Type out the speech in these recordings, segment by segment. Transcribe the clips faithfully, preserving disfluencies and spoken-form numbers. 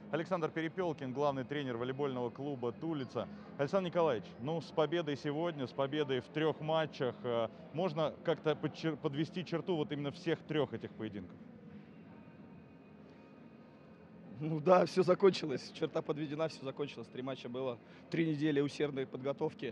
Александр Перепелкин, главный тренер волейбольного клуба «Тулица». Александр Николаевич, ну с победой сегодня, с победой в трех матчах, э, можно как-то подчер- подвести черту вот именно всех трех этих поединков? Ну да, все закончилось. Черта подведена, все закончилось. Три матча было. Три недели усердной подготовки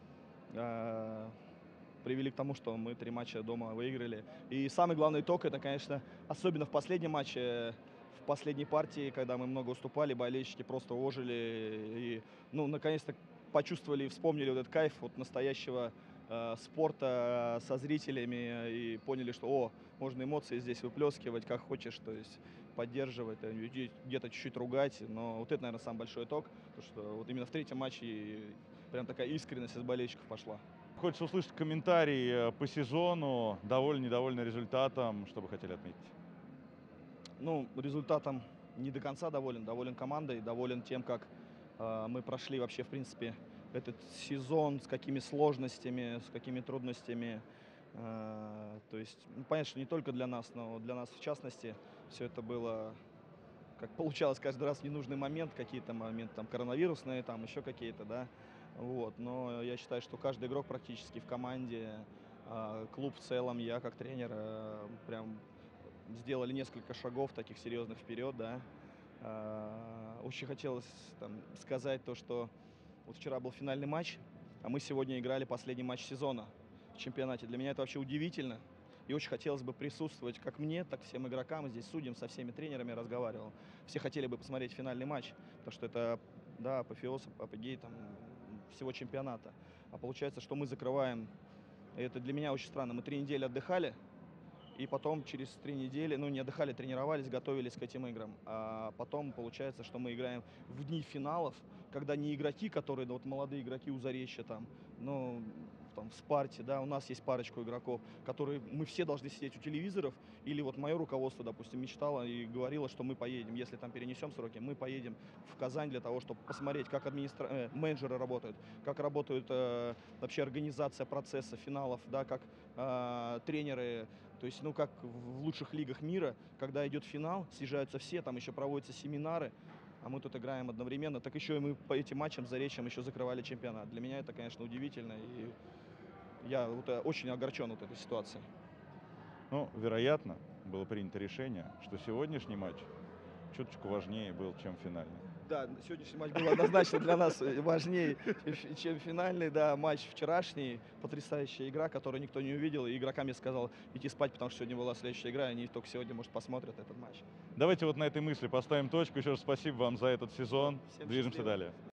а, привели к тому, что мы три матча дома выиграли. И самый главный итог — это, конечно, особенно в последнем матче, в последней партии, когда мы много уступали, болельщики просто ожили и, ну, наконец-то почувствовали и вспомнили вот этот кайф вот настоящего э, спорта со зрителями и поняли, что, о, можно эмоции здесь выплескивать как хочешь, то есть поддерживать, э, людей где-то чуть-чуть ругать. Но вот это, наверное, самый большой итог, то, что вот именно в третьем матче прям такая искренность из болельщиков пошла. Хочется услышать комментарий э, по сезону, довольны, недовольны результатом, что бы хотели отметить? Ну, результатом не до конца доволен. Доволен командой, доволен тем, как э, мы прошли вообще, в принципе, этот сезон, с какими сложностями, с какими трудностями. Э, то есть, ну, понятно, что не только для нас, но для нас в частности, все это было, как получалось, каждый раз в ненужный момент, какие-то моменты там коронавирусные, там еще какие-то, да. Вот. Но я считаю, что каждый игрок практически в команде, а, клуб в целом, я как тренер, э, прям сделали несколько шагов таких серьезных вперед, да. А, Очень хотелось там сказать то, что вот вчера был финальный матч, а мы сегодня играли последний матч сезона в чемпионате. Для меня это вообще удивительно. И очень хотелось бы присутствовать как мне, так и всем игрокам. Здесь судьям, со всеми тренерами разговаривал. Все хотели бы посмотреть финальный матч, потому что это, да, апофеоз, апогей там, всего чемпионата. А получается, что мы закрываем, и это для меня очень странно. Мы три недели отдыхали, и потом через три недели, ну, не отдыхали, тренировались, готовились к этим играм. А потом получается, что мы играем в дни финалов, когда не игроки, которые, ну, вот молодые игроки у Заречья там, ну, там, в Спарте, да, у нас есть парочку игроков, которые, мы все должны сидеть у телевизоров, или вот мое руководство, допустим, мечтало и говорило, что мы поедем, если там перенесем сроки, мы поедем в Казань для того, чтобы посмотреть, как администра... э, менеджеры работают, как работают э, вообще организация процесса финалов, да, как э, тренеры. То есть, ну, как в лучших лигах мира, когда идет финал, съезжаются все, там еще проводятся семинары, а мы тут играем одновременно. Так еще и мы по этим матчам за Заречьем еще закрывали чемпионат. Для меня это, конечно, удивительно, и я вот э, очень огорчен вот этой ситуацией. Ну, вероятно, было принято решение, что сегодняшний матч чуточку важнее был, чем финальный. Да, сегодняшний матч был однозначно для нас э, важнее, чем чем финальный, да, матч вчерашний. Потрясающая игра, которую никто не увидел. И игрокам я сказал идти спать, потому что сегодня была следующая игра, и они только сегодня, может, посмотрят этот матч. Давайте вот на этой мысли поставим точку. Еще раз спасибо вам за этот Все, сезон. всем Движемся счастливо. далее.